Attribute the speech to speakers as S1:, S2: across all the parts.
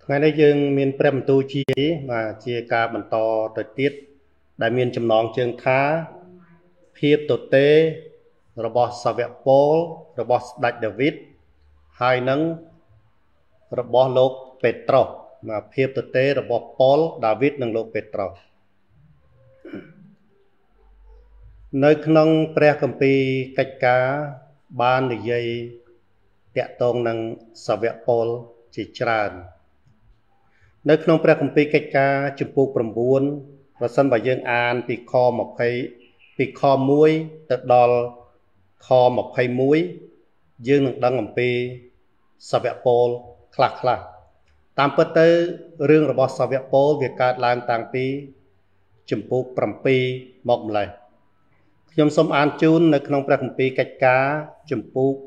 S1: ថ្ងៃនេះយើងមានព្រះបន្ទូលជាជាការបន្តទៅទៀតដែលមានចំណងជើងថាភាពទទេរបស់សាវកប៉ូលរបស់ស្ដេចដាវីតហើយនឹងរបស់លោកពេត្រុសភាពទទេរបស់ប៉ូលដាវីតនិងលោកពេត្រុសនៅក្នុងព្រះគម្ពីរកិច្ចការបាននិយាយតាក់ទងនឹងសាវកប៉ូលជាច្រើននៅក្នុងព្រះគម្ពីរកិច្ចការជំពូក9ប្រសិនបើយើងអានពីខ20ពីខ1ទៅដល់ខ21យើងនឹងដឹងអំពីសាវកប៉ូលខ្លះតាមពិតទៅរឿងរបស់សាវកប៉ូលវាកើតឡើងតាំងពីជំពូក7មកម្លេះខ្ញុំសូមអានជូននៅក្នុងព្រះគម្ពីរកិច្ចការជំពូក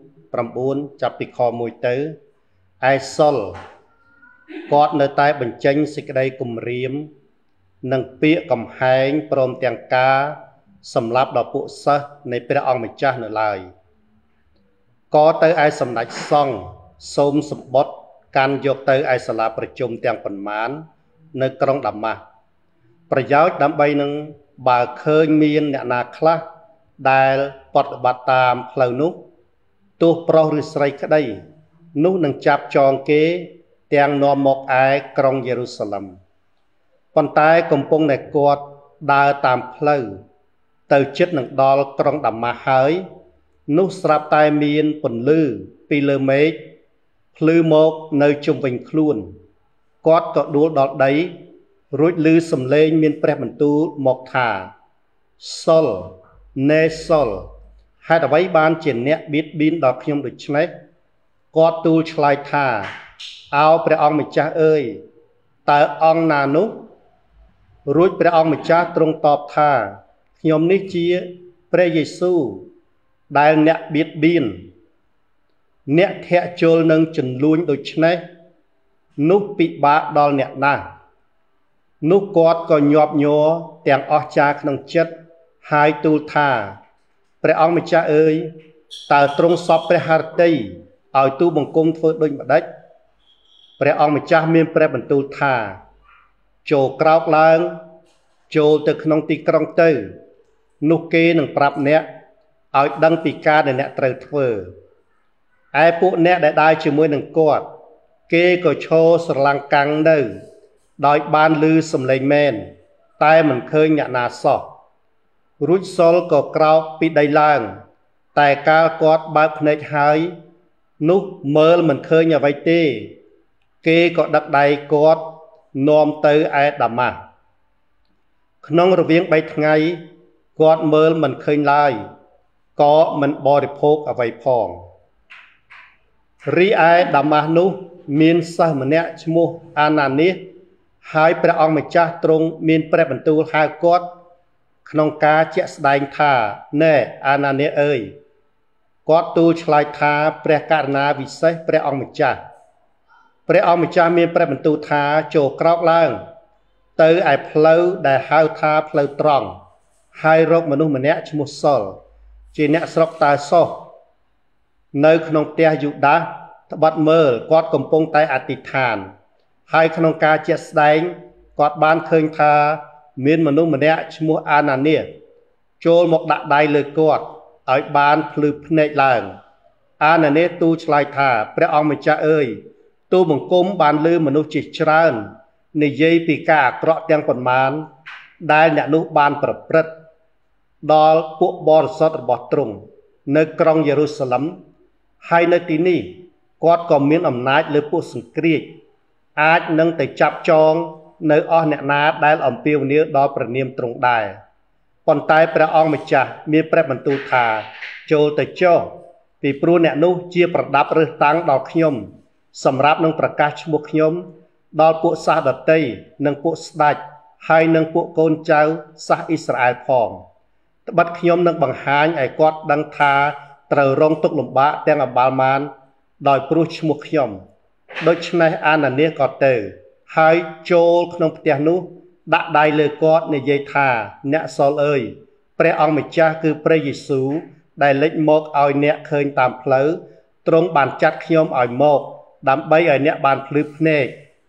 S1: 9ចាប់ពីខ1ទៅឯសុលគាត់នៅតែបញ្ចេញសេចក្តីគំរាមនិងពាក្យកំហែងព្រមទាំងការសម្លាប់ដល់ពួកសិស្សនៃព្រះអង្គម្ចាស់នៅឡើយក៏ទៅឯសម្ដេចសង្ឃសូមសម្បត្តិកាន់យកទៅឯសាលាប្រជុំទាំងប៉ុន្មាននៅក្រុងដាម៉ាស់ប្រយោជន៍ដើម្បីនឹងបើឃើញមានអ្នកណាខ្លះដែលបប្រតិបត្តិតាមផ្លូវនោះទោះប្រុសឬស្រីក្តីនោះនឹងចាប់ចងគេទាំងនាំមកឯក្រុងយេរូសាឡិមប៉ុន្តែកំពុងតែគាត់ដើរតាមផ្លូវទៅជិតនឹងដល់ក្រុងដាម៉ាស់ហើយនោះស្រាប់តែមានពន្លឺពីលើមេឃភ្លឺមកនៅជុំវិញខ្លួនគាត់ក៏ដួលដល់ដីរួចឮសំឡេងមានព្រះបន្ទូលមកថាសុលណេសុលហេតុអ្វីបានជាអ្នកបៀតបៀនដល់ខ្ញុំដូច្នេះគាត់ទូលឆ្លើយថាអោព្រះអង្គម្ចាស់អើយតើអង្គណានោះរួចព្រះអង្គម្ចាស់ទ្រង់តបថាខ្ញុំនេះជាព្រះយេស៊ូវដែលអ្នកបៀតបៀនអ្នកធាក់ចូលនឹងជន្លួញដូច្នេះនោះពិបាកដល់អ្នកណាស់នោះគាត់ក៏ញាប់ញ័រទាំងអស់ចាក្នុងចិត្តហើយទូលថាព្រះអង្គម្ចាស់អើយតើទ្រង់សពព្រះハរតីឲ្យទូបង្គំធ្វើដូចម្ដេចព្រះអង្គម្ចាស់មានព្រះបន្ទូលថាចូលក្រោកឡើងចូលទៅក្នុងទីក្រុងទៅនោះគេនឹងប្រាប់អ្នកឲ្យដឹងពីការដែលអ្នកត្រូវធ្វើឯពួកអ្នកដែលដើរជាមួយនឹងគាត់គេក៏ឈរស្រឡាំងកាំងនៅដោយបានឮសំឡេងមែនតែមិនឃើញអ្នកណាសោះរួចសុលក៏ក្រោកពីដីឡើងតែកាលគាត់បើកភ្នែកហើយនោះមើលមិនឃើញអ្វីទេគេក៏ដឹកដៃគាត់នាំទៅឯដាម៉ាស់ក្នុងរវាង3ថ្ងៃគាត់មើលមិនឃើញឡើយក៏មិនបរិភោគអ្វីផងរីឯដាម៉ាស់នោះមានសិស្សម្នាក់ឈ្មោះអាណានីសហើយព្រះអង្គម្ចាស់ទ្រង់មានព្រះបន្ទូលហៅគាត់ក្នុងការជាក់ស្ដែងថាណែអាណានីសអើយគាត់ទូលឆ្លើយថាព្រះករុណាវិសេសព្រះអង្គម្ចាស់ព្រះអង្គម្ចាស់មានព្រះបន្ទូលថាចូលក្រោកឡើងទៅឯផ្លូវដែលហៅថាផ្លូវត្រង់ហើយរកមនុស្សម្នាក់ឈ្មោះសុលជាអ្នកស្រុកតាសូសនៅក្នុងផ្ទះយូដាសត្បិតមើលគាត់កំពុងតែអធិដ្ឋានហើយក្នុងការជាក់ស្ដែងគាត់បានឃើញថាមានមនុស្សម្នាក់ឈ្មោះអាណានីសចូលមកដាក់ដៃលើគាត់ឲ្យបានភ្លឺភ្នែកឡើងអាណានីសទូលឆ្លើយថាព្រះអង្គម្ចាស់អើយទូលបង្គំបានឮមនុស្សជាច្រើននិយាយពីការអាក្រក់ទាំងប៉ុន្មានដែលអ្នកនោះបានប្រព្រឹត្តដល់ពួកបរិសុទ្ធរបស់ទ្រង់នៅក្រុងយេរូសាឡិមហើយនៅទីនេះគាត់ក៏មានអំណាចលើពួកសង្គ្រាចអាចនឹងទៅចាប់ចងនៅអស់អ្នកណាដែលអំពាវនាវដល់ព្រះនាមទ្រង់ដែរប៉ុន្តែព្រះអង្គម្ចាស់មានព្រះបន្ទូលថាចូលទៅចុះពីព្រោះអ្នកនោះជាប្រដាប់រើសតាំងដល់ខ្ញុំសម្រាប់នឹងប្រកាសឈ្មោះខ្ញុំដល់ពួកសាសដតីនិងពួកស្ដេចហើយនិងពួកកូនចៅសាសអ៊ីស្រាអែលផងត្បិតខ្ញុំនឹងបង្ហាញឲ្យគាត់ដឹងថាត្រូវរងទុក្ខលំបាកទាំងអបាលមានដោយព្រោះឈ្មោះខ្ញុំដូច្នេះអាណានីសក៏ទៅហើយចូលក្នុងផ្ទះនោះដាក់ដៃលើគាត់និយាយថាអ្នកសុលអើយព្រះអង្គម្ចាស់គឺព្រះយេស៊ូវដែលលេចមកឲ្យអ្នកឃើញតាមផ្លូវទ្រង់បានចាត់ខ្ញុំឲ្យមកដើម្បីឲ្យអ្នកបានភ្លឺភ្នែក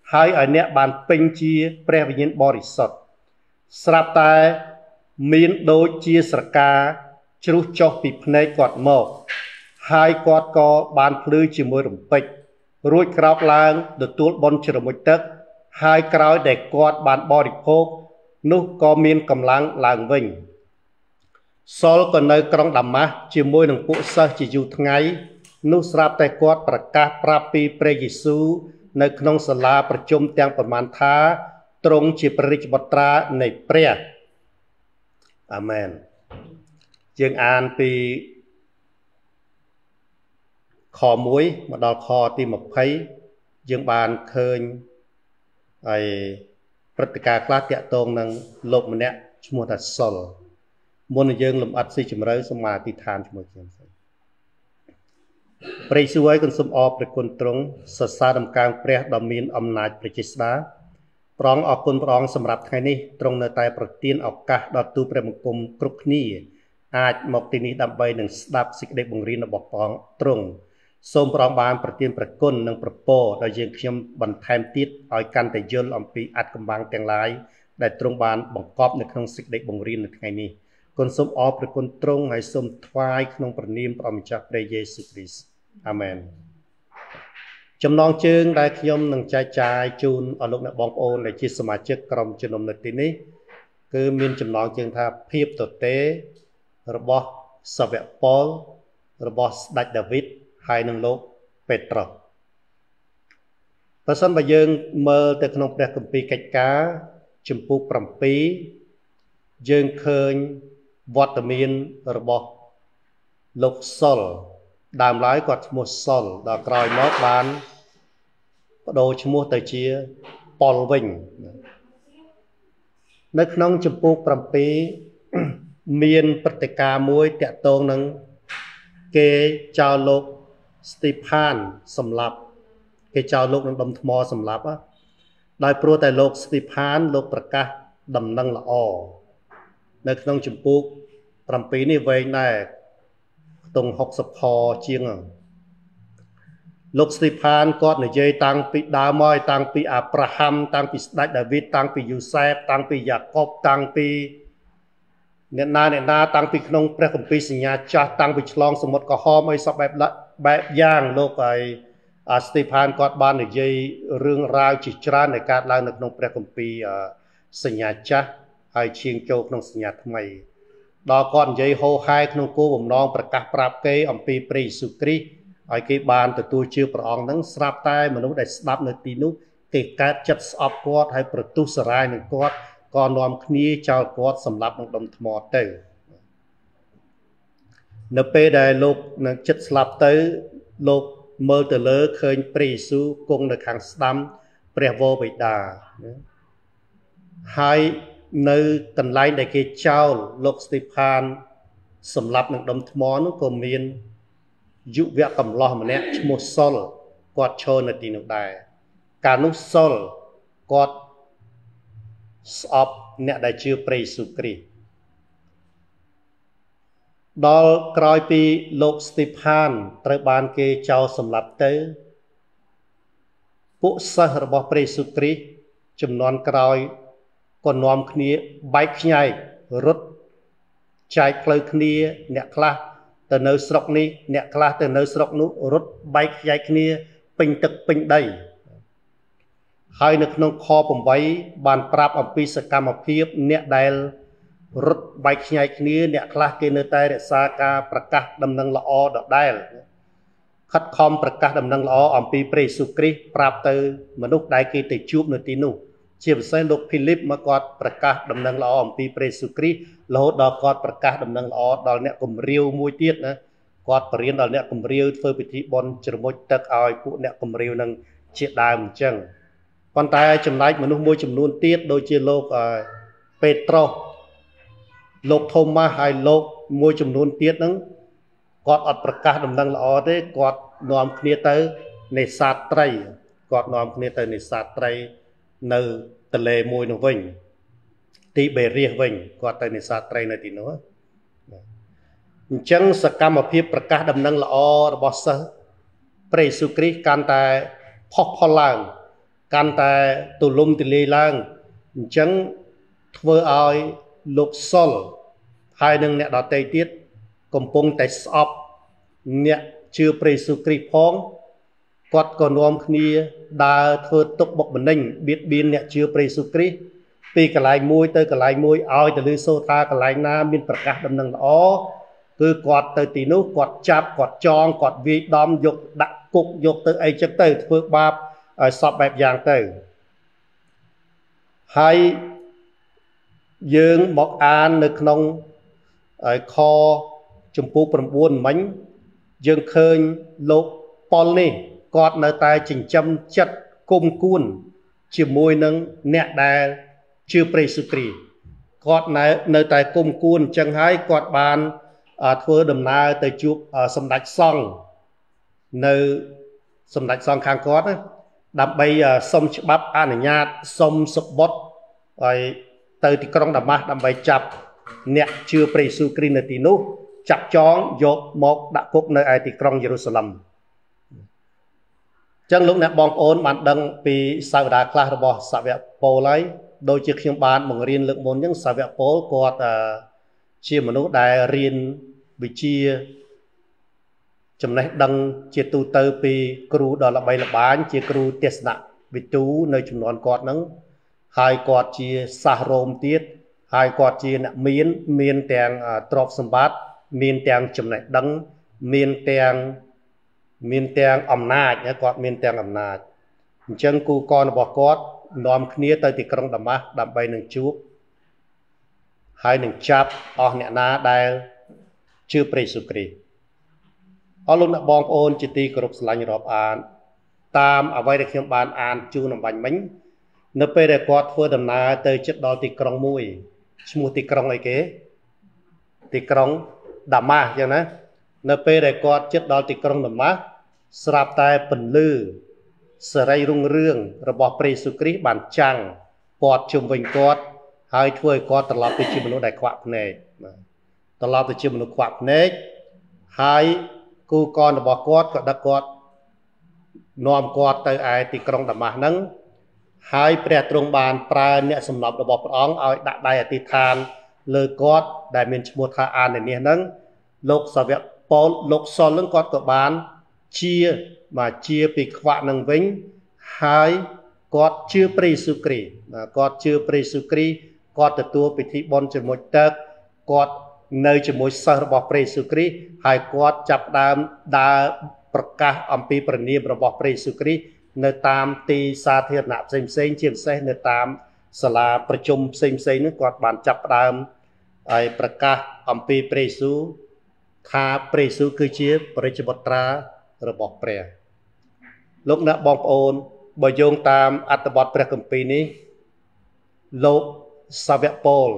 S1: ហើយឲ្យអ្នកបានពេញជាព្រះវិញ្ញាណបរិសុទ្ធស្រាប់តែមានដូចជាស្រកាជ្រុះចុះពីភ្នែកគាត់មកហើយគាត់ក៏បានភ្លឺជាមួយរំពេចរួចក្រោកឡើងទទួលបុណ្យជ្រមុជទឹកហើយក្រោយដែលគាត់បានបរិភោគនោះក៏មានកម្លាំងឡើងវិញសុលក៏នៅក្រុងដាម៉ាស់ជាមួយនឹងពួកសិស្សជាយូរថ្ងៃនោះស្រាប់តែគាត់ប្រកាសប្រាប់ពីព្រះយេស៊ូវនៅក្នុងសាលាប្រជុំទាំងប្រមាណថាទ្រង់ជាព្រះរាជបុត្រានៃព្រះអាមែនយើងអានពីខ1មកដល់ខទី20យើងបានឃើញហើយព្រឹត្តិការណ៍ខ្លះតាក់ទងនឹងលោកម្នាក់ឈ្មោះថាសុលមុននឹងយើងលំអិតស៊ីជម្រៅសូមអធិដ្ឋានជាមួយខ្ញុំសិនព្រះយេស៊ូវហើយគុណសូមអរព្រះគុណទ្រង់សរសើរដំកើងព្រះដ៏មានអំណាចព្រះចេស្តាព្រះអង្គអរគុណព្រះអង្គសម្រាប់ថ្ងៃនេះទ្រង់នៅតែប្រទានឱកាសដល់ទូព្រះបង្គំគ្រប់គ្នាអាចមកទីនេះដើម្បីនឹងស្ដាប់សេចក្តីបង្រៀនរបស់ព្រះអង្គទ្រង់សូមព្រះអង្គបានប្រទានព្រះគុណនិងប្រពរដល់យើងខ្ញុំបន្ថែមទៀតឲ្យកាន់តែយល់អំពីអត្ថកម្បាំងទាំងឡាយដែលទ្រង់បានបង្កប់នៅក្នុងសេចក្តីបង្រៀននៅថ្ងៃនេះគុណសូមអរព្រះគុណទ្រង់ហើយសូមថ្វាយក្នុងព្រះនាមព្រះម្ចាស់ព្រះយេស៊ូវគ្រីស្ទអាមែនចំណងជើងដែលខ្ញុំនឹងចែកចាយជូនអស់លោកអ្នកបងប្អូនដែលជាសមាជិកក្រុមជំនុំនៅទីនេះគឺមានចំណងជើងថាភាពទទេរបស់សាវកប៉ុលរបស់ស្ដេចដាវីតហើយនឹងលោកពេត្រុសបើសិនបើយើងមើលទៅក្នុងព្រះគម្ពីរកិច្ចការជំពូក7យើងឃើញវត្តមានរបស់លោកសុលដើមឡើយគាត់ឈ្មោះសុលដល់ក្រោយមកបានបដូរឈ្មោះទៅជាប៉ុលវិញនៅក្នុងជំពូក7មានព្រឹត្តិការណ៍មួយតាក់ទងនឹងគេចោលលោកស្ទីផានសម្លាប់គេចោលលោកនឹងដុំថ្មសម្លាប់ដោយព្រោះតែលោកស្ទីផានលោកប្រកាសដំណឹងល្អនៅក្នុងជំពូក7នេះវែងដែរខ្ទង់60ខជាងលោកស្ទីផានគាត់និយាយតាំងពីដើមមកតាំងពីអាប់រ៉ាហាំតាំងពីស្ដេចដាវីតតាំងពីយូសែបតាំងពីយ៉ាកុបតាំងពីអ្នកណាតាំងពីក្នុងព្រះគម្ពីរសញ្ញាចាស់តាំងពីឆ្លងសមុទ្រក្រហមអីសពបែបយ៉ាងលោកហើយស្ទីផានគាត់បាននិយាយរឿងរ៉ាវជាច្រើនដែលកើតឡើងនៅក្នុងព្រះគម្ពីរសញ្ញាចាស់ហើយឈានចូលក្នុងសញ្ញាថ្មីដល់គាត់និយាយហោហែក្នុងគោលបំណងប្រកាសប្រាប់គេអំពីព្រះយេស៊ូវគ្រីស្ទឲ្យគេបានទទួលជឿព្រះអង្គហ្នឹងស្រាប់តែមនុស្សដែលស្ដាប់នៅទីនោះគេកើតចិត្តស្អប់គាត់ហើយប្រទុះសារាយនឹងគាត់ក៏នាំគ្នាចោលគាត់សម្លាប់នឹងដុំថ្មទៅនៅពេលដែលលោកនឹងចិត្តស្លាប់ទៅលោកមើលទៅលើឃើញព្រះយេស៊ូវគង់នៅខាងស្ដាំព្រះវរបិតាហើយនៅកន្លែងដែលគេចោលលោកស្ទីផានសម្លាប់នឹងដុំថ្មនោះក៏មានយុវៈកំឡោះម្នាក់ឈ្មោះសុលគាត់ឈរនៅទីនោះដែរកាលនោះសុលគាត់ស្អប់អ្នកដែលជឿព្រះយេស៊ូវគ្រីស្ទដល់ក្រោយពីលោកស្ទីផានត្រូវបានគេចោលសម្លាប់ទៅពួកសិស្សរបស់ព្រះយេស៊ូវគ្រីស្ទចំនួនក្រោយក៏នាំគ្នាបែកខ្ញែករត់ចែកផ្លូវគ្នាអ្នកខ្លះទៅនៅស្រុកនេះអ្នកខ្លះទៅនៅស្រុកនោះរត់បែកខ្ញែកគ្នាពេញទឹកពេញដីហើយនៅក្នុងខ8បានប្រាប់អំពីសកម្មភាពអ្នកដែលរត់បែកខ្ញែកគ្នាអ្នកខ្លះគេនៅតែរក្សាការប្រកាសដំណឹងល្អដដែលខិតខំប្រកាសដំណឹងល្អអំពីព្រះយេស៊ូវគ្រីស្ទប្រាប់ទៅមនុស្សដែលគេទៅជួបនៅទីនោះជាពិសេសលោកភីលីបមកគាត់ប្រកាសដំណឹងល្អអំពីព្រះយេស៊ូវគ្រីស្ទរហូតដល់គាត់ប្រកាសដំណឹងល្អដល់អ្នកគំរាវមួយទៀតណាគាត់បរៀនដល់អ្នកគំរាវធ្វើពិធីបុណ្យជ្រមុជទឹកឲ្យពួកអ្នកគំរាវនឹងជាដើមអញ្ចឹងប៉ុន្តែចំណែកមនុស្សមួយចំនួនទៀតដូចជាលោកពេត្រុសលោកថូម៉ាស់ហើយលោកមួយចំនួនទៀតហ្នឹងគាត់អត់ប្រកាសដំណឹងល្អទេគាត់នាំគ្នាទៅនេសាទត្រីគាត់នាំគ្នាទៅនេសាទត្រីនៅទន្លេមួយនោះវិញទីបេរៀសវិញគាត់ទៅនេសាទត្រីនៅទីនោះអញ្ចឹងសកម្មភាពប្រកាសដំណឹងល្អរបស់សិស្សព្រះយេស៊ូវគ្រីស្ទកាន់តែផុសផុលឡើងកាន់តែទូលំទូលាយឡើងអញ្ចឹងធ្វើឲ្យលោកសុលហើយនឹងអ្នកដទៃទៀតកំពុងតែស្អប់អ្នកជឿព្រះយេស៊ូវគ្រីស្ទផងគាត់ក៏នាំគ្នាដើរធ្វើទុកបុកម្នេញបៀតបៀនអ្នកជឿព្រះយេស៊ូវគ្រីស្ទពីកន្លែងមួយទៅកន្លែងមួយឲ្យទៅលើសូថាកន្លែងណាមានប្រកាសដំណឹងល្អគឺគាត់ទៅទីនោះគាត់ចាប់គាត់ចងគាត់វាយដំយកដាក់គុកយកទៅអីចឹងទៅធ្វើបាបឲ្យសពបែបយ៉ាងទៅហើយយើងមកអាននៅក្នុងខចំពោះ9មិញយើងឃើញលោកប៉ុលនេះគាត់នៅតែចិញ្ចឹមចិត្តគុំគួនជាមួយនឹងអ្នកដែលជឿព្រះយេស៊ូវគ្រីស្ទគាត់នៅតែគុំគួនអញ្ចឹងហើយគាត់បានធ្វើដំណើរទៅជួបសម្ដេចសង្ឃនៅសម្ដេចសង្ឃខាងគាត់ដើម្បីសុំច្បាប់អនុញ្ញាតសុំសុបុតហើយទៅទីក្រុងដាម៉ាស់ដើម្បីចាប់អ្នកជឿព្រះយេស៊ូវគ្រីស្ទនៅទីនោះចាប់ចងយកមកដាក់គុកនៅឯទីក្រុងយេរូសាឡិមចឹងលោកអ្នកបងប្អូនបានដឹងពីសាវតាខ្លះរបស់សាវកប៉ូលហើយដូចជាខ្ញុំបានបង្រៀនលើកមុនចឹងសាវកប៉ូលគាត់ជាមនុស្សដែលរៀនវិជ្ជាចំណេះដឹងជាទូទៅពីគ្រូដ៏ល្បីល្បាញជាគ្រូទេសនវិទូនៅចំនួនគាត់ហ្នឹងហើយគាត់ជាសាសរ៉ូមទៀតហើយគាត់ជាអ្នកមានទាំងទ្រព្យសម្បត្តិមានទាំងចំណេះដឹងមានទាំងអំណាចគាត់មានទាំងអំណាចអញ្ចឹងគូកនរបស់គាត់នាំគ្នាទៅទីក្រុងដាម៉ាស់ដើម្បីនឹងជួបហើយនឹងចាប់អស់អ្នកណាដែលជឿព្រះយេស៊ូវគ្រីស្ទអរលោកអ្នកបងប្អូនជាទីគោរពស្រឡាញ់រាប់អានតាមអ្វីដែលខ្ញុំបានអានជូនអំបញ្ញមិញនៅពេលដែលគាត់ធ្វើដំណើរទៅជិតដល់ទីក្រុងមួយឈ្មោះទីក្រុងអីគេទីក្រុងដាម៉ាស់អញ្ចឹងណានៅពេលដែលគាត់ជិតដល់ទីក្រុងដាម៉ាស់ស្រាប់តែពន្លឺសេរីរុងរឿងរបស់ព្រះយេស៊ូវគ្រីស្ទបានចាំងព័ទ្ធជុំវិញគាត់ហើយធ្វើឲ្យគាត់ត្រឡប់ទៅជាមនុស្សដែលខ្វាក់ភ្នែកត្រឡប់ទៅជាមនុស្សខ្វាក់ភ្នែកហើយគូកនរបស់គាត់ក៏ដឹកគាត់នាំគាត់ទៅឯទីក្រុងដាម៉ាស់ហ្នឹងហើយព្រះទ្រង់បានប្រើអ្នកសំណប់របស់ព្រះអង្គឲ្យដាក់ដៃអធិដ្ឋានលើគាត់ដែលមានឈ្មោះថាអានេនីសហ្នឹងលោកសាវកប៉ូលលោកសុលហ្នឹងគាត់ក៏បានជាពីខ្វាក់នឹងវិញហើយគាត់ជឿព្រះយេស៊ូវគ្រីស្ទគាត់ជឿព្រះយេស៊ូវគ្រីស្ទគាត់ទទួលពិធីបុណ្យជាមួយទឹកគាត់នៅជាមួយសិស្សរបស់ព្រះយេស៊ូវគ្រីស្ទហើយគាត់ចាប់ដើមដើរប្រកាសអំពីព្រះនាមរបស់ព្រះយេស៊ូវគ្រីស្ទនៅតាមទីសាធារណៈផ្សេងជាពិសេសនៅតាមសាលាប្រជុំផ្សេងនោះគាត់បានចាប់ដើមហើយប្រកាសអំពីព្រះយេស៊ូវថាព្រះយេស៊ូវគឺជាព្រះរាជបុត្រារបស់ព្រះលោកអ្នកបងប្អូនបើយោងតាមអត្ថបទព្រះគម្ពីរនេះលោកសាវកប៉ូល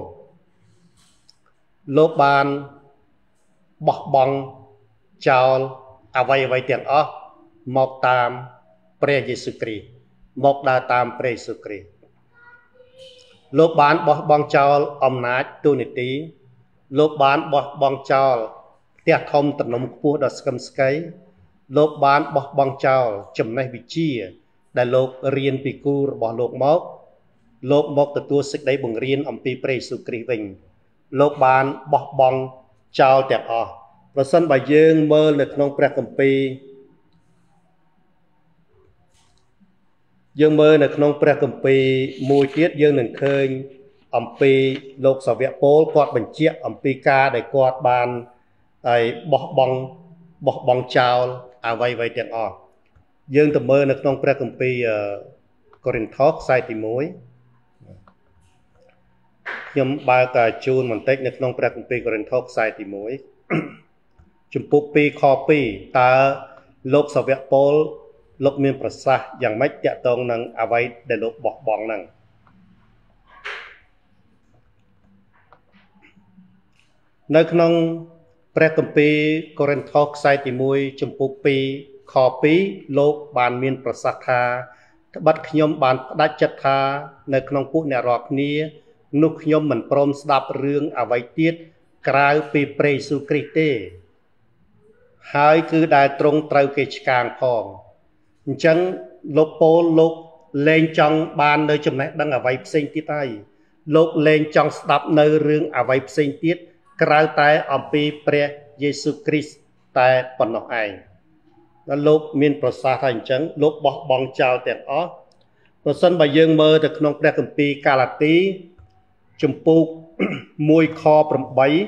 S1: លោកបានបោះបង់ចោលអ្វីទាំងអស់មកតាមព្រះយេស៊ូវគ្រីស្ទមកដើរតាមព្រះយេស៊ូវគ្រីស្ទលោកបានបោះបង់ចោលអំណាចទូនីតិលោកបានបោះបង់ចោលផ្ទះធំទំនំខ្ពស់ដ៏ស្កឹមស្កៃលោកបានបោះបង់ចោលចំណេះវិជ្ជាដែលលោករៀនពីគ្រូរបស់លោកមកទទួលសេចក្តីបង្រៀនអំពីព្រះយេស៊ូវគ្រីស្ទវិញលោកបានបោះបង់ចោលទាំងអស់ប្រសិនបើយើងមើលនៅក្នុងព្រះគម្ពីរមួយទៀតយើងនឹងឃើញអំពីលោកសាវកប៉ូលគាត់បញ្ជាក់អំពីការដែលគាត់បានហើយបោះបង់ចោលអ្វីទាំងអស់យើងទៅមើលនៅក្នុងព្រះគម្ពីរកូរិនថូសខ្សែទី1ខ្ញុំបើកជូនបន្តិចនៅក្នុងព្រះគម្ពីរកូរិនថូសខ្សែទី1ជំពូក2ខ2តើលោកសាវកប៉ូលលោកមានប្រសាសន៍យ៉ាងម៉េចទាក់ទងនឹងអ្វីដែលលោកបោះបង់ហ្នឹងនៅក្នុងព្រះគម្ពីរកូរិនថូសខ្សែទី1ជំពូក2ខ2លោកបានមានប្រសាសន៍ថាត្បិតខ្ញុំបានផ្ដាច់ចិត្តថានៅក្នុងពួកអ្នករាល់គ្នានោះខ្ញុំមិនព្រមស្ដាប់រឿងអ្វីទៀតក្រៅពីព្រះយេស៊ូវគ្រីស្ទទេហើយគឺដែលទ្រង់ត្រូវគេឆ្កាងផងអញ្ចឹងលោកប៉ូលលោក lên trong ban nơi chấm này đang ở vay sinh tiết tay lúc lên trong đập nơi rương ở vay sinh tiết krau tai ở pi pre Jesus Christ tai phần nọ ai nó lúc miền prasa thành trắng lúc bọc bong chào tiền ó rồi sân bà dương mơ được nông đẹp cầm pi cà lạt tí chùm pu mùi kho bầm bấy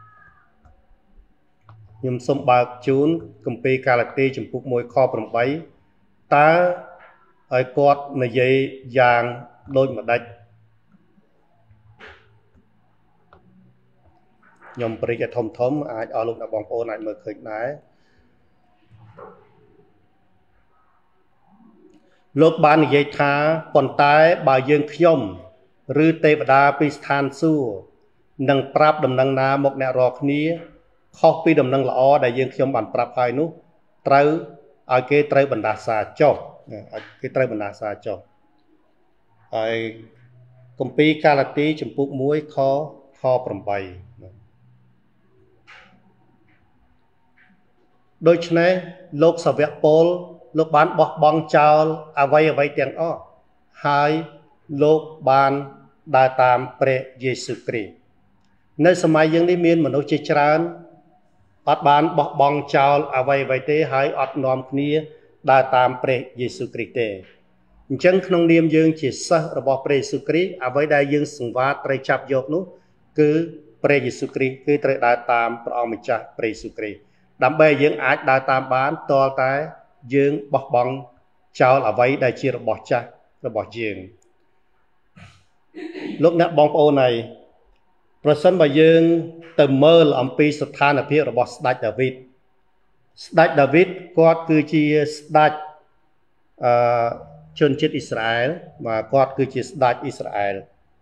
S1: nhưng sông bạc chún cầm pi cà lạt tí chùm pu mùi kho bầm bấy ta ở quạt này dây vàng đôi mà đạch nhom beri cái thông thống ai ở lúc nào bóng ô này mở khởi nái lúc ban dây thá còn tái bà dương khiom rư tê bà đa pi than su nâng prap đầm nâng na một nẹ rọc ní khó pi đầm nâng lõ đại dương khiom bản prap hai nú trâu ai kê trâu bản đà xa cho cái trâu bản đà xa cho ai công pi ca là tí chùm bút muối khó kho bầm bày đôi chân này lúc sở vẹt pol lúc bán bọc bong chào à vay tiền ó hai lúc bán đa tam pre Jesus Christ nơi sớm mai dương đi miền mà nó chơi tràn ọt bán bọc bong chào à vay tế hai ọt nòm kia đa tam pre Jesus Christ chân không niệm dương chỉ sơ rồi bỏ pre Jesus Christ à vay đại dương sùng vát pre chập dọc nú cứ pre Jesus Christ cứ pre đa tam pre ông mình cha pre Jesus Christ đám bè dương ái đa tam bán to cái dương bọc bong chào là vay đại chia rồi bỏ cha rồi bỏ dương lúc nãy bong ô này person bà dương từ mơ là ông pi sat than ở phía rồi bỏ Đạch David quát cứ chi Đạch chôn chết Israel mà quát cứ chi Đạch Israel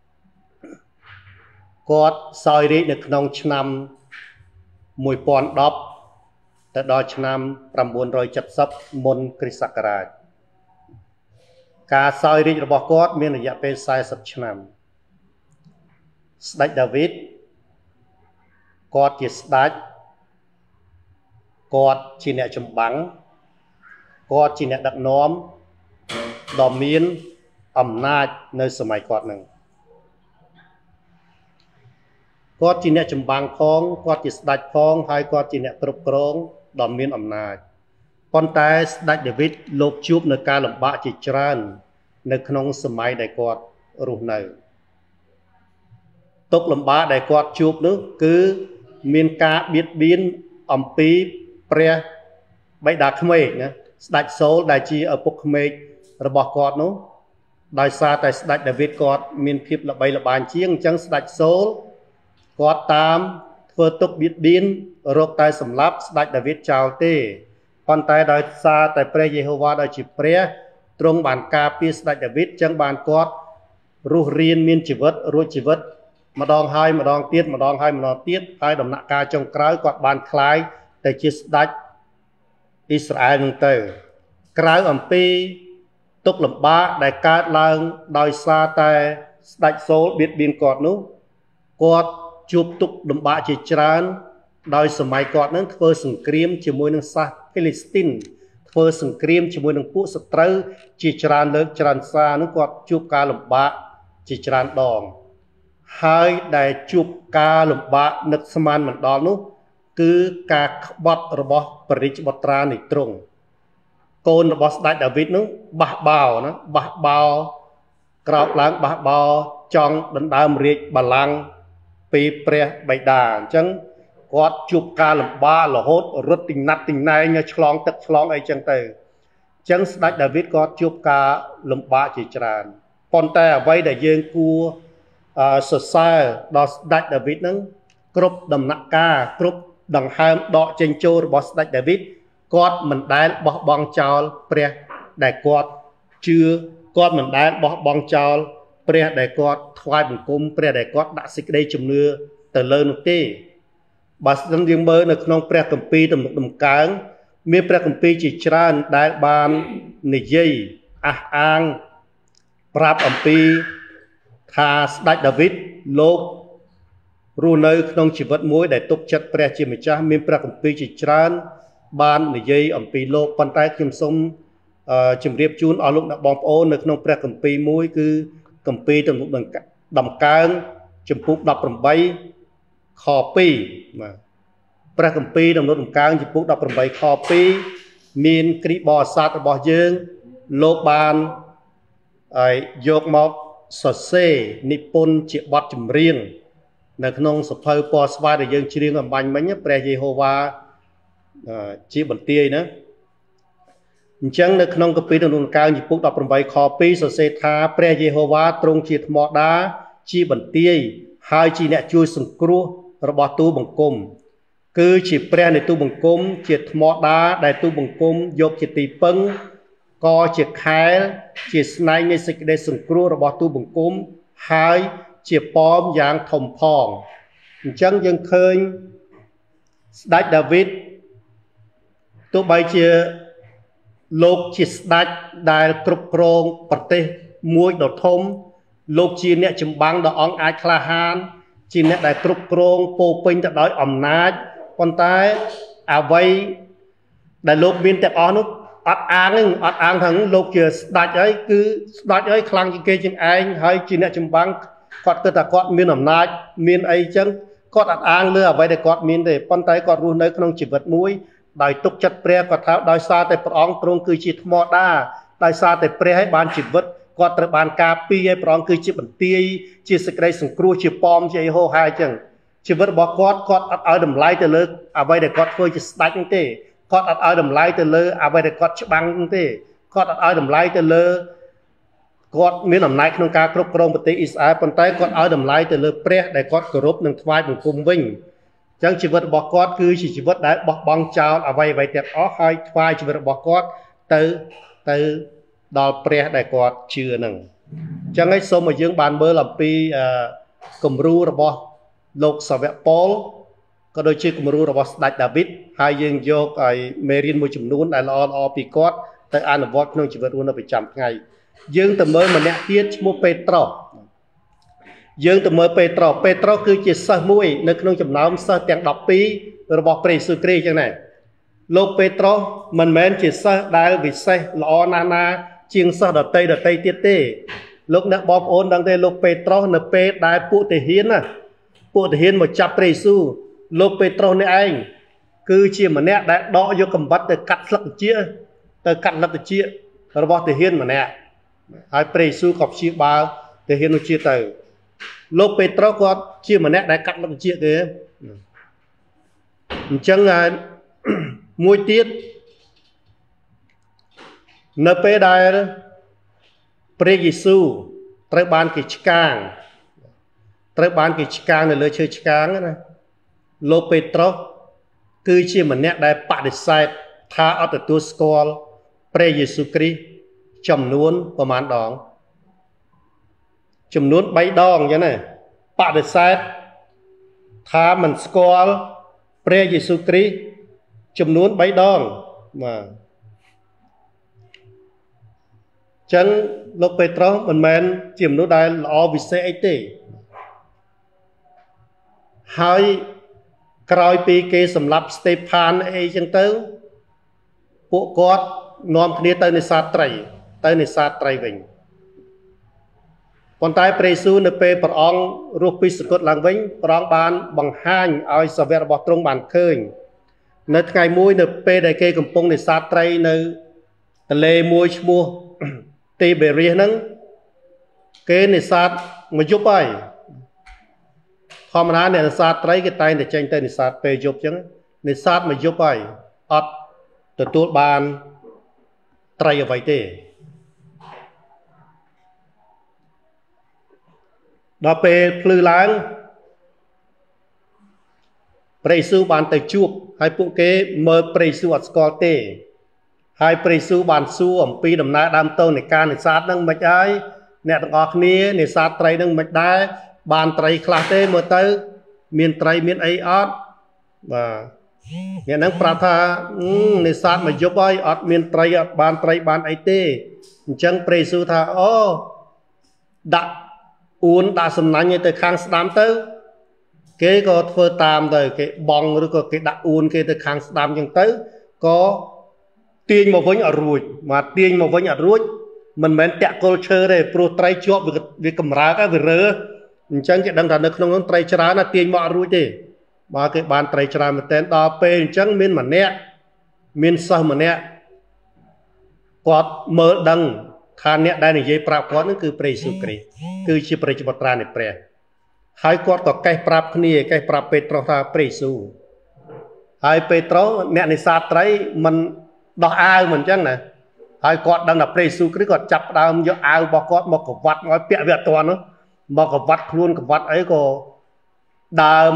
S1: quát soi đi được nông năm mùi pon đop tới đó năm 970 môn Krisakara cả soi đi rồi bỏ quát miền là dạy về sai sập năm Đạch David quát chi Đạch quát chi nẹ chùm bắn quát chi nẹ đặc nóm đò miên ẩm nạch nơi sơ mày quát nâng quát chi nẹ chùm bắn phong quát chi Đạch phong hay quát chi nẹ cướp krong đò miên ẩm nạch con tay Đạch David lột chụp nơi ca lầm bạ chỉ tràn nơi khăn sơ mày đại quát rụt này tục lầm bạ đại quát chụp nước cứ miên ca biết biến ẩm phí pre bay đạt khmei nhá Đạch số đại chi ở bục khmei rồi bỏ quạt nó đại sa tại Đạch David quạt miền phiệp là bay là bàn chiêng chẳng Đạch số quạt tam phơ tục biết biến rốt tai sầm lấp Đạch David chào tê con tay đại sa tại pre Jehovah đại chỉ pre trong bàn ca pi Đạch David chẳng bàn quạt ru riêng miền chỉ vật mà đong hai mà đong tiết mà đong hai mà đong tiết hai đồng nạ ca trong trái quạt bàn khai tại chiếc Đạch Israel nâng tờ Krau ẩm pi tục lầm ba đại ca lang đòi xa tại Đạch số biết biên quạt nú quạt chụp tục lầm ba chỉ tràn đòi sơ máy quạt nâng thơ sừng kriêm chỉ môi nâng xa Palestine thơ sừng kriêm chỉ môi nâng phụ sật trâu chỉ tràn lớn tràn xa nâng quạt chụp ca lầm ba chỉ tràn đòn hai đại chụp ca lầm ba nực sơ man mình đòn nú cứ cả bọt rồi bỏ bridge bọt ra này trùng côn boss Đạch David nó bạc bào cào láng bạc bào trong đánh đam riết bà lăng pi pre bày đà chẳng quát chụp ca làm ba là hốt rất tình này như chlong tất chlong ấy chẳng từ chẳng Đạch David có chụp ca làm ba chỉ tràn còn ta vay để dương cua sơ sai đó Đạch David nó cướp đầm nặng ca cướp đằng hai đọ trên châu boss Đạch David quát mình đã bỏ bong chào pre đại quát chưa quát mình đã bỏ bong chào pre đại quát thoai bằng cung pre đại quát đã xích đây chùm nưa từ lơ nụ tê bà dân dương bơ nực nông pre cầm pi tầm đầm cáng miếng pre cầm pi chỉ tràn đại ban nị dây ang prap ẩm pi tha Đạch David lốp ru nơi nông chỉ vật muối để tục chất pre chỉ mình cha miếng pre cầm pi chỉ tràn ban để dây ẩm pi lô con tay kim sông ជំរាបជូនអស់លោកអ្នកបងប្អូននៅក្នុងព្រះគម្ពីរមួយគឺគម្ពីរទំនុកដំកើងចំពុក18ខ2បាទព្រះគម្ពីរទំនុកដំកើងចំពុក18ខ2មានគ្រីបអសាទរបស់យើងលោកបានយកមកសរសេរនិពន្ធជាបទចម្រៀងនៅក្នុងសភៅពណ៌ស្វាយដែលយើងច្រៀងអំបញ្ញមិញព្រះយេហូវ៉ាជាបន្ទាយណាអញ្ចឹងនៅក្នុងគម្ពីរទំនុកដំកើងចំពុក18ខ2សរសេរថាព្រះយេហូវ៉ាទ្រង់ជាថ្មដាជាបន្ទាយហើយជាអ្នកជួយសង្គ្រោះរបស់ទូបង្គំគឺជាព្រះនៃទូបង្គំជាថ្មដាដែលទូបង្គំយកជាទីពឹងក៏ជាខែលជាស្នែងនៃសេចក្តីសង្គ្រោះរបស់ទូបង្គំហើយជាប៉មយ៉ាងធំផងអញ្ចឹងយើងឃើញស្ដេចដាវីតទោះបីជាលោកជាស្ដេចដែលគ្រប់គ្រងប្រទេសមួយដ៏ធំលោកជាអ្នកចម្បាំងដ៏អង់អាចក្លាហានជាអ្នកដែលគ្រប់គ្រងពោពេញទៅដោយអំណាចប៉ុន្តែអ្វីដែលលោកមានទាំងអស់នោះអត់អាងថាលោកជាស្ដេចហើយគឺស្ដេចហើយខ្លាំងជាងគេជាងឯងហើយជាអ្នកចម្បាំងគាត់គិតថាគាត់មានអំណាចមានអីចឹងគាត់អត់អាងលើអ្វីដែលគាត់មានទេប៉ុន្តែគាត់រស់នៅក្នុងជីវិតមួយដោយទុកចិត្តព្រះគាត់ថាដោយសារតែព្រះអង្គទ្រង់គឺជាថ្មដាដោយសារតែព្រះឲ្យបានជីវិតគាត់ត្រូវបានការពារឲ្យព្រះអង្គគឺជាបន្ទាយជាសេចក្តីសង្គ្រោះជាប៉មជាយេហូហាអញ្ចឹងជីវិតរបស់គាត់អត់ឲ្យតម្លៃទៅលើអ្វីដែលគាត់ធ្វើជាស្ដេចទេគាត់អត់ឲ្យតម្លៃទៅលើអ្វីដែលគាត់ច្បាំងទេគាត់អត់ឲ្យតម្លៃទៅលើគាត់មានអំណាចក្នុងការគ្រប់គ្រងប្រទេសអ៊ីស្រាអែលប៉ុន្តែគាត់ឲ្យតម្លៃទៅលើព្រះដែលគាត់គោរពនិងថ្វាយបង្គំវិញអញ្ចឹងជីវិតរបស់គាត់គឺជាជីវិតដែលបោះបង់ចោលអ្វីទាំងអស់ហើយថ្វាយជីវិតរបស់គាត់ទៅដល់ព្រះដែលគាត់ជឿហ្នឹងអញ្ចឹងឯងសូមឲ្យយើងបានមើលអំពីគំរូរបស់លោកសាវកប៉ូលក៏ដូចជាគំរូរបស់ស្ដេចដាវីតហើយយើងយកឲ្យមេរៀនមួយចំនួនដែលល្អពីគាត់ទៅអនុវត្តក្នុងជីវិតរស់នៅប្រចាំថ្ងៃយើងទៅមើលម្នាក់ទៀតឈ្មោះពេត្រុសយើងទៅមើលពេត្រុសគឺជាសិស្សមួយនៅក្នុងចំណោមសិស្សទាំង12របស់ព្រះយេស៊ូវគ្រីស្ទចឹងដែរលោកពេត្រុសមិនមែនជាសិស្សដែលវិសេសល្អណាស់ជាងសិស្សដតីទៀតទេលោកអ្នកបងប្អូនដឹងទេលោកពេត្រុសនៅពេលដែលពួកទាហានមកចាប់ព្រះយេស៊ូវលោកពេត្រុសនេះឯងគឺជាម្នាក់ដែលដកយកកំបិតទៅកាត់ស្លឹកត្រចៀករបស់ទាហានម្នាក់ហើយព្រះយេស៊ូវក៏ព្យាបាលទាហាននោះជាទៅលោកពេត្រុសគាត់ជាម្នាក់ដែលកាត់ស្លឹកត្រចៀកទេអញ្ចឹងមួយទៀតនៅពេលដែលព្រះយេស៊ូវត្រូវបានគេឆ្កាងនៅលើឈើឆ្កាងណាលោកពេត្រុសគឺជាម្នាក់ដែលបដិសេធថាអត់ទទួលស្គាល់ព្រះយេស៊ូវគ្រីស្ទចំនួនប្រមាណដងចំនួន3ដងអញ្ចឹងណាបដិសេធថាមិនស្គាល់ព្រះយេស៊ូវគ្រីស្ទចំនួន3ដងបាទចឹងលោកពេត្រុសមិនមែនជាមនុស្សដែលល្អវិសេសអីទេហើយក្រោយពីគេសម្លាប់ស្តេផានអីចឹងទៅពួកគាត់នាំគ្នាទៅនេសាទត្រីវិញប៉ុន្តែព្រះយេស៊ូវនៅពេលព្រះអង្គរស់ពីសគត់ឡើងវិញព្រះអង្គបានបង្ហាញឲ្យសាវករបស់ទ្រង់បានឃើញនៅថ្ងៃមួយនៅពេលដែលគេកំពុងនេសាទត្រីនៅទន្លេមួយឈ្មោះទីបេរៀសហ្នឹងគេនេសាទមួយយប់ហើយធម្មតាអ្នកនេសាទត្រីគេតែងតែចេញទៅនេសាទពេលយប់អញ្ចឹងនេសាទមួយយប់ហើយអត់ទទួលបានត្រីអ្វីទេដល់ពេលភ្លឺឡើងព្រះយេស៊ូវបានទៅជួបហើយពួកគេមើលព្រះយេស៊ូវអត់ស្គាល់ទេហើយព្រះយេស៊ូវបានសួរអំពីដំណើរដើមតូននៃការនេសាទហ្នឹងមិនហើយអ្នកទាំងអស់គ្នានេសាទត្រីហ្នឹងមិនដែរបានត្រីខ្លះទេមើលទៅមានត្រីមានអីអត់បាទអ្នកហ្នឹងប្រាប់ថានេសាទមួយយប់ហើយអត់មានត្រីអត់បានត្រីបានអីទេអញ្ចឹងព្រះយេស៊ូវថាអូដាក់អួនដាក់សំណាញ់ឲ្យទៅខាងស្ដាំទៅគេក៏ធ្វើតាមទៅគេបងឬក៏គេដាក់អួនគេទៅខាងស្ដាំអញ្ចឹងទៅក៏ tiên mà vĩnh ở ruột mà tiên mà vĩnh ở ruột mình men tẹt culture đây pro trai chọp việc cầm ra cái việc rơ chẳng cái đằng đằng nó không trai chả là tiên mà ruột đi mà cái bàn trai chả mà tên đo pe chẳng miên mà nè miên sao mà nè quạt mở đằng khan nè đây này dây prap quạt nó cứ pre sukri cứ chỉ pre chỉ bắt ra này pre hai quạt có cái prap kia cái prap petro ra pre su hai petro nè này sát trái mình đo ai mình chẳng nè hai quạt đang là pre sukri quạt chập đam do ai bỏ quạt một cái vắt nói bịa việt toàn nó một cái vắt luôn cái vắt ấy có đào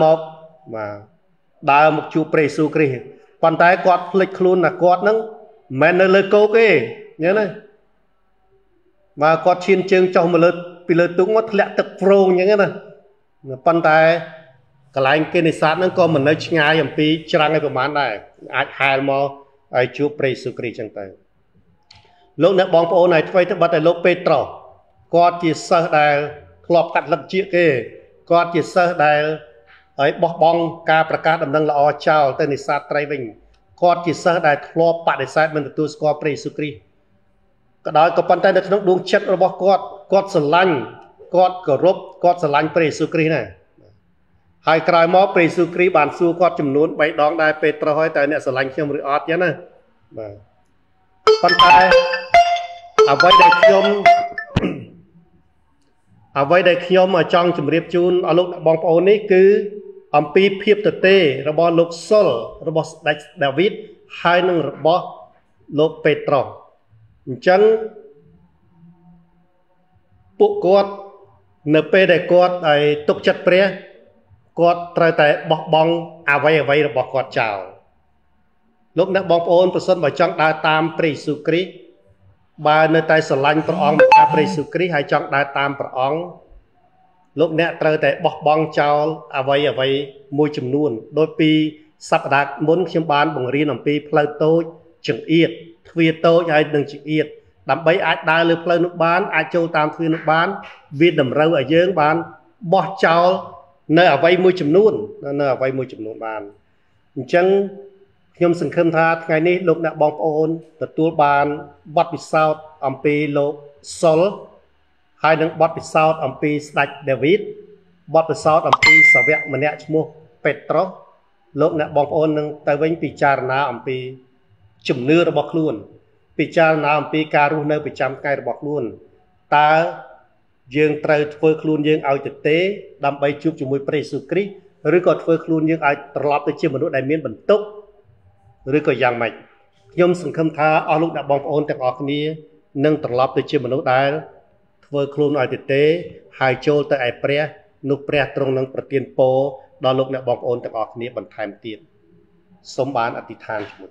S1: một chú pre sukri còn tay quạt lịch luôn là quạt nó men nó lời cố cái nhớ này mà quạt chiên chương trong một lời bị lời tung mất lẹ tập pro như thế này còn tay cái lạnh cái này sát nó có mình nói ngay làm pi trang cáiประมาณ này ai hai mò ai chú pre sukri chẳng tay lúc này bóng phố này phải bắt tay lúc petro quạt chỉ sơ đài lọp cắt lật chia cái quạt chỉ sơ đài ấy bong bong caประกาศ đầm nâng là o chào tên này sát trai vinh quạt chỉ sơ đài lọp bạn để sát mình tu score pre sukri cái đó có bàn tay được nó đúng chất rồi bóc quạt sờ lanh quạt cờ rốp quạt sờ lanh pre sukri này hai cái mỏ pre sukri bàn su quạt chấm nón bảy đón đài petro hỏi tại này sờ lanh xem rồi ọt nhá nè bàn tay ở vậy đây khiêm ở vậy đây khiêm mà trong chấm riệp chun ở lúc bong phố này cứ âm pi phiệp tự tê rồi bỏ lúc sol rồi bỏ David hai năng rồi bỏ lúc petro chẳng bộ quạt np để quạt ai tục chặt pre quạt trai tại bọc bong à vậy rồi bỏ quạt chào lúc nãy bong ôn person vào trong đa tam pre sukri ba nơi tay sờ lanh pro ong pre sukri hai trong đa tam pro ong lúc nãy trai tại bọc bong chào à vậy môi chùm nuôn đôi pi sắp đạt muốn khiêm bán bằng riêng làm pi plei tôi chừng yết vì tôi ai đừng chịu yết đám bấy ai đai lừa plei nước bán ai châu tam thuê nước bán vì đầm râu ở dưới bán bỏ chào nơi ở vay môi chùm nuôn nơi ở vay môi chùm nuôn bán chẳng nhom sừng khâm tha ngày nay lúc nãy bong ôn từ tua bàn bắt bị sao âm pi lô sol hai đấng bắt bị sao âm pi sạch David bắt bị sao âm pi sờ vẹn mà nẹt mua Petro lúc nãy bong ôn nâng tay vinh bị chà na âm pi chùm nưa bọc luôn bị cha nào bị cà rú nơi bị chăm cây bọc luôn ta dương trời phơi luôn dương ao thực tế đâm bay chụp chụp mùi pre sukri rồi còn phơi luôn dương ai lọp tới chiêm một nỗi đại miên bẩn tốc rồi còn giang mạch nhôm sừng khâm tha ở lúc đã bong ôn tại ở kia nâng lọp tới chiêm một nỗi đại phơi luôn ai thực tế hai châu tại ai pre nụ pre trong nângประtiền po đó lúc đã bong ôn tại ở kia bẩn thèm tiền sống bán ở thị than một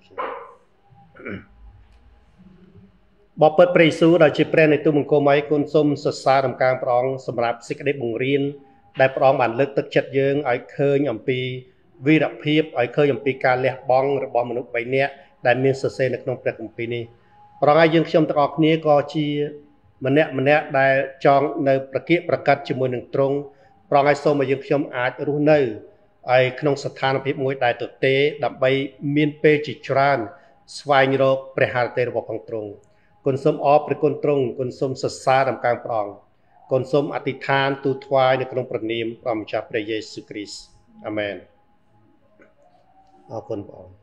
S1: bỏ bớt pre su đã chỉ pre này tôi muốn cô máy con sôm sờ xa đầm càng prong sầm rạp xích để bùng riên đại prong bản lực tức chặt dương ở khơi nhầm pi vi đặc hiệp ở khơi nhầm pi ca lẹ bong rồi bong một bảy nè đại miền sờ xe được nông pre nhầm pi này prong ai dương trong tạc này có chi mình nè đại chọn nơiประกาศchỉ môi nâng trung prong ai xôm mà dương trong ai rú nơi ai nông sát than hiệp môi đại thực tế đầm bay miền pe chỉ tràn xoay nhô pre hạt tê rồi bong trung con sôm ọp để con trung con sôm sờ xa đầm càng prong con sômอธิษฐานตูทวายในกรงประนีมพระมิจฉาพระเยซูคริสต์อาเมนขอบคุณพระองค์